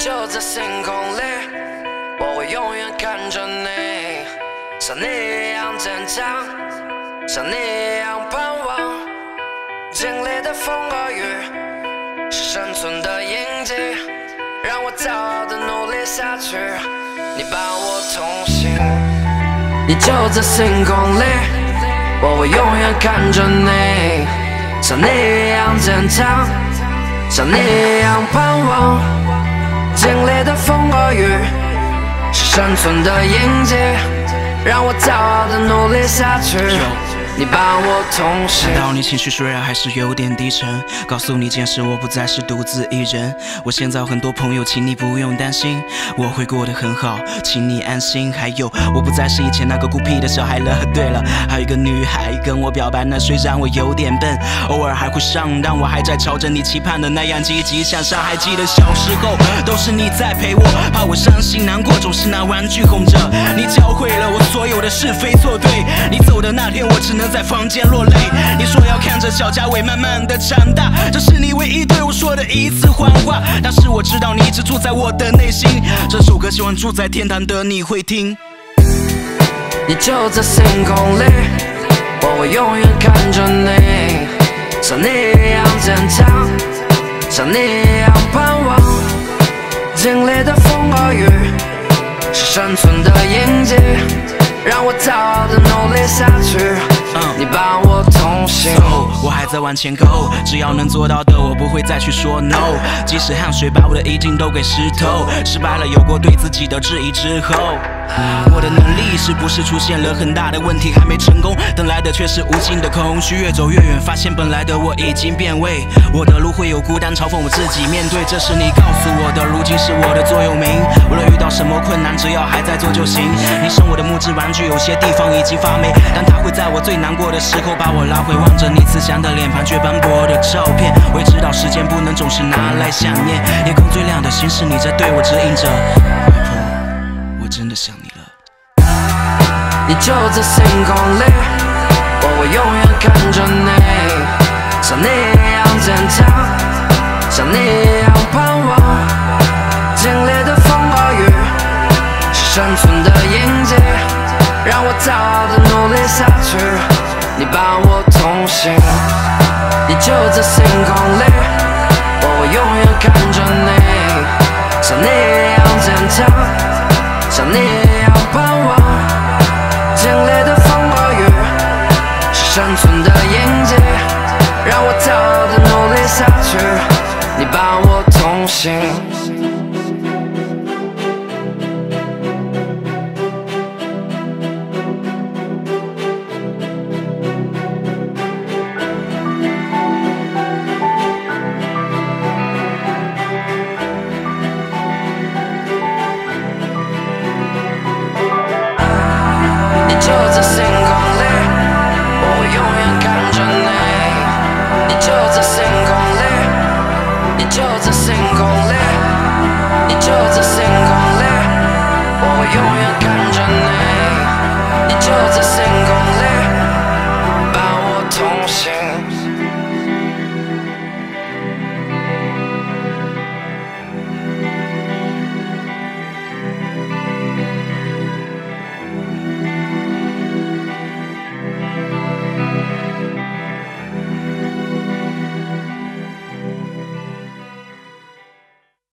就在星空里，我会永远看着你，像你一样坚强，像你一样盼望。经历的风和雨，是生存的印记，让我骄傲地努力下去。你伴我同行，你就在星空里，我会永远看着你，像你一样坚强，像你一样盼望。经历的风和雨，是生存的印记，让我骄傲地努力下去。你伴我同行。 看到你情绪虽然还是有点低沉，告诉你件事，我不再是独自一人。我现在有很多朋友，请你不用担心，我会过得很好，请你安心。还有，我不再是以前那个孤僻的小孩了。对了，还有一个女孩跟我表白呢，虽然我有点笨，偶尔还会上当，我还在朝着你期盼的那样积极向上。还记得小时候，都是你在陪我，怕我伤心难过，总是拿玩具哄着。你教会了我所有的是非错对，你走的那天，我只能在房间落泪。你说要看着小家伟慢慢的长大，这是你唯一对我说的一次谎话。但是我知道你一直住在我的内心，这首歌希望住在天堂的你会听。 你就在星空里，我会永远看着你，像你一样坚强，像你一样盼望。经历的风和雨，是生存的印记，让我骄傲地努力下去。你伴我同行， 我还在往前 go， 只要能做到的，我不会再去说 no。即使汗水把我的意境都给湿透，失败了有过对自己的质疑之后，我的能力是不是出现了很大的问题？还没成功，等来的却是无尽的空虚。越走越远，发现本来的我已经变味。我的路会有孤单，嘲讽我自己面对。这是你告诉我的，如今是我的座右铭。无论遇到什么困难，只要还在做就行。你是我的木质玩具，有些地方已经发霉，但它会在我最难过的时候把我拉回，望着你慈祥的脸庞，却斑驳的照片。我也知道时间不能总是拿来想念，夜空最亮的星是你在对我指引着。外婆，我真的想你了。 你就在星空里，我会永远看着你，像你一样坚强，像你一样盼望。经历的风和雨，是生存的印记，让我骄傲地努力下去。你伴我同行，你就在星空里，我会永远看着你，像你一样坚强，像你一样盼望。经历的风和雨，是生存的印记，让我骄傲地努力下去。你伴我同行。